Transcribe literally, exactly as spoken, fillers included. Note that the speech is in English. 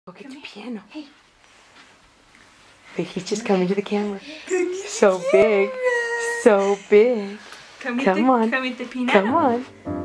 Go get the piano. Hey. Wait, he's just coming to the camera. So big. So big. Come, come the, on. Come with the piano. Come on.